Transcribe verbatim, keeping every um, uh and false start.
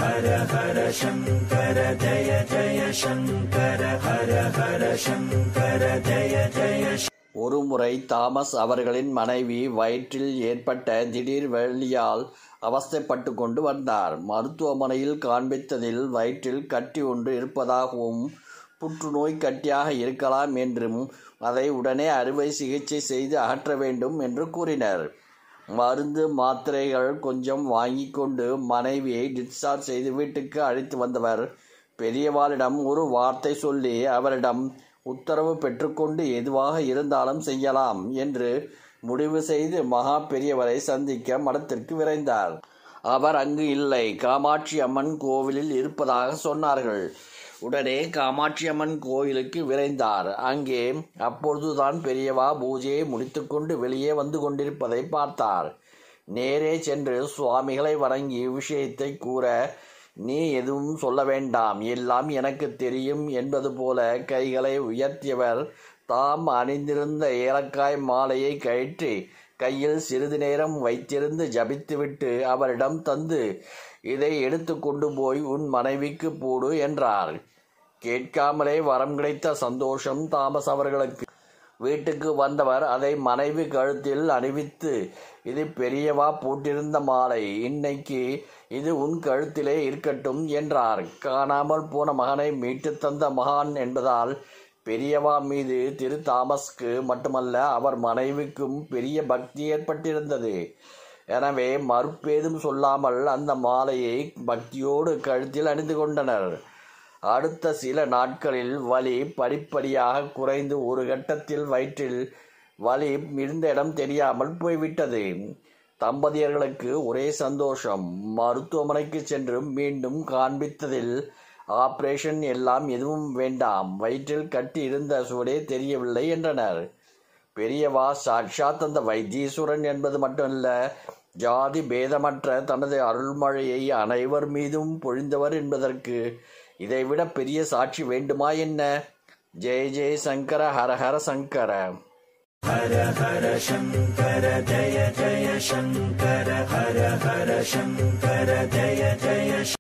ஹர ஹர சங்கர ஜய ஜய சங்கர ஹர ஹர சங்கர ஜய ஜய. ஒருமுறை தாமஸ் அவர்களின் மனைவி வயிற்றில் ஏற்பட்ட திடீர் வலியால் அவஸ்தைப்பட்டு கொண்டு வந்தார். மருத்துவமனையில் காண்பித்ததில் வயிற்றில் கட்டி ஒன்று இருப்பதாகவும் புற்றுநோய் கட்டியாக இருக்கலாம் என்றும் அதை உடனே அறுவை சிகிச்சை செய்து அகற்ற வேண்டும் என்று கூறினர். மருந்து மாத்திரைகள் கொஞ்சம் வாங்கி கொண்டு மனைவியை டிஸ்சார்ஜ் செய்து வீட்டுக்கு அழைத்து வந்தவர் பெரியவாளிடம் ஒரு வார்த்தை சொல்லி அவரிடம் உத்தரவு பெற்றுக்கொண்டு எதுவாக இருந்தாலும் செய்யலாம் என்று முடிவு செய்து மகா பெரியவரை சந்திக்க மடத்திற்கு விரைந்தார். அவர் அங்கு இல்லை, காமாட்சி அம்மன் கோவிலில் இருப்பதாக சொன்னார்கள். உடனே காமாட்சி அம்மன் கோயிலுக்கு விரைந்தார். அங்கே அப்பொழுதுதான் பெரியவா பூஜையை முடித்துக்கொண்டு வெளியே வந்து கொண்டிருப்பதை பார்த்தார். நேரே சென்று சுவாமிகளை வணங்கி விஷயத்தை கூற, நீ எதுவும் சொல்ல வேண்டாம், எல்லாம் எனக்கு தெரியும் என்பது போல கைகளை உயர்த்தியவர் தாம் அணிந்திருந்த ஏலக்காய் மாலையை கழற்றி கையில் சிறிது நேரம் வைத்திருந்து ஜபித்துவிட்டு அவரிடம் தந்து, இதை எடுத்து கொண்டு போய் உன் மனைவிக்கு போடு என்றார். கேட்காமலே வரம் கிடைத்த சந்தோஷம் தாமஸ் அவர்களுக்கு. வீட்டுக்கு வந்தவர் அதை மனைவி கழுத்தில் அணிவித்து, இது பெரியவா போட்டிருந்த மாலை, இன்னைக்கு இது உன் கழுத்திலே இருக்கட்டும் என்றார். காணாமல் போன மகனை மீட்டு தந்த மகான் என்பதால் பெரியவா மீது திரு தாமஸ்க்கு மட்டுமல்ல அவர் மனைவிக்கும் பெரிய பக்தி ஏற்பட்டிருந்தது. எனவே மறுப்பேதும் சொல்லாமல் அந்த மாலையை பக்தியோடு கழுத்தில் அணிந்து கொண்டனர். அடுத்த சில நாட்களில் வலி படிப்படியாக குறைந்து ஒரு கட்டத்தில் வயிற்றில் வலி இருந்த இடம் தெரியாமல் போய்விட்டது. தம்பதியர்களுக்கு ஒரே சந்தோஷம். மருத்துவமனைக்கு சென்று மீண்டும் காண்பித்ததில் ஆபரேஷன் எல்லாம் எதுவும் வேண்டாம், வயிற்றில் கட்டி இருந்த சுவடே தெரியவில்லை என்றனர். பெரியவா சாட்சாத் அந்த வைத்தீஸ்வரன் என்பது மட்டுமல்ல, ஜாதி பேதமற்ற தனது அருள்மழையை அனைவர் மீதும் பொழிந்தவர் என்பதற்கு இதைவிட பெரிய சாட்சி வேண்டுமா என்ன? ஜெய ஜெய சங்கர ஹர ஹர சங்கர. ஹர ஹர சங்கர ஜய ஜய சங்கர ஹர ஹர சங்கர ஜய ஜய